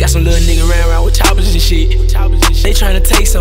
Got some little nigga around with choppers and shit. They tryna take some.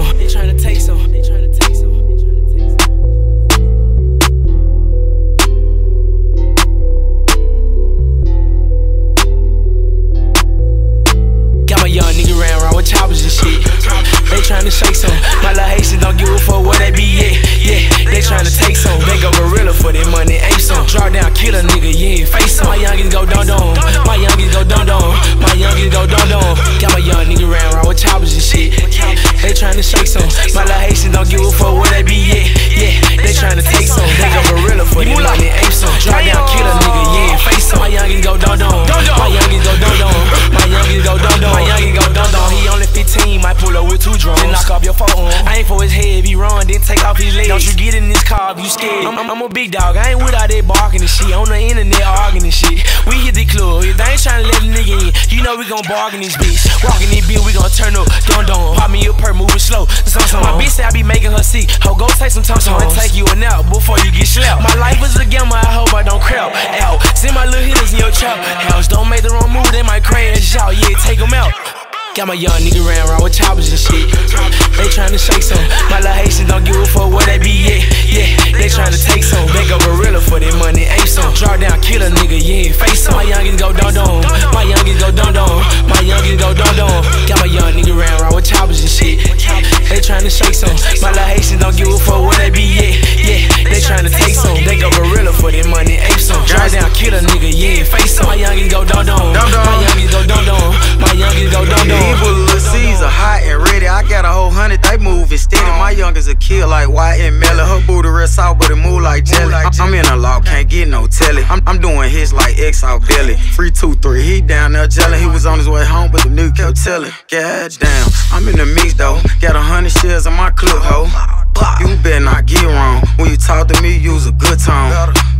Got my young nigga around with choppers and shit. They tryna shake some. My little Haitians don't give a fuck where they be at. Yeah, they tryna take some. They go gorilla for their money, ape some. Draw down, kill a nigga, yeah, face some. My youngins go dum-dum. My youngins go dum-dum. My youngins go dum-dum. Got my young nigga around with choppers and shit. They tryna shake some. My little Haitians don't give a fuck where they be at. Yeah, they tryna take some. They go gorilla for their money, ape some. Draw down, kill a nigga, yeah, face some. My youngins go dum-dum. My youngins go dum-dum. My youngins go dum-dum. My youngins go dum-dum. He only 15, might pull up with 2 drones. Then knock off your phone. I ain't for his head, if he run, then take off his legs. Don't you get in this car if you scared. I'm a big dog, I ain't with all that barking and shit. On the internet arguing and shit. We hit the club, if they ain't tryna let a nigga in, you know we gon' bargain this bitch. Walking this bitch, we gon' turn up, dun-dun. Pop me a perk, moving slow. My bitch say I be making her sick. Ho, go take some time and take you a nap before you get slapped. My life is a gamble, I hope I don't crap out. Send my little hitters in your trap house. Don't make the wrong move, they might crash out. Yeah, take them out. Got my young nigga around with choppers and shit. They tryna shake some. My little Haitians don't give a fuck where they be at. Yeah, they tryna take some. They go gorilla for their money, ape some. Draw down, kill a nigga, yeah, face some. My youngins go dum-dum. My youngins go dum-dum. My youngins go dum-dum. Got my young nigga around with choppers and shit. They tryna shake some. My little Haitians don't give a fuck where they be at. Yeah, they tryna take some. They go gorilla for their money, ape some. Draw down, kill a nigga, yeah, face some. My youngins go dum-dum. My youngins go dum-dum. My youngins go dum-dum. Little Caesar, hot and ready. I got a whole 100, they moving steady. My youngest a kill like White and Melly. Her booty real soft, but it move like jelly. I'm in a law, can't get no telly. I'm doing hits like X out belly. 3, 2, 3, he down there jelly. He was on his way home, but the nigga kept telling. God damn, I'm in the mix though. Got 100 shares in my clip, ho. You better not get wrong. When you talk to me, use a good tone.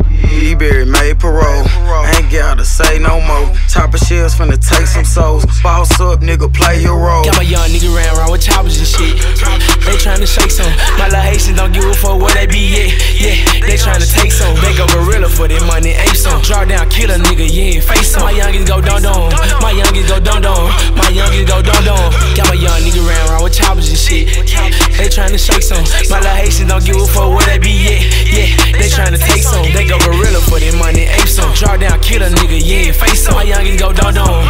He buried made parole. Ain't gotta say no more. Chopper shells finna take some souls. Boss up, nigga, play your role. Got my young nigga around with choppers and shit. They tryna shake some. My little Haitians don't give a fuck where they be at. Yeah, they tryna take some. They go gorilla for their money, ape some. Draw down, kill a nigga, yeah, face some. My youngins go dum-dum. My youngins go dum-dum. My youngins go dum-dum. Got my young nigga around with choppers and shit. They tryna shake some. My little Haitians don't give a fuck where they be at. Yeah, they tryna take some. They go gorilla for their money, ape some. Draw down, kill a nigga, yeah, face some. My youngins go dum-dum.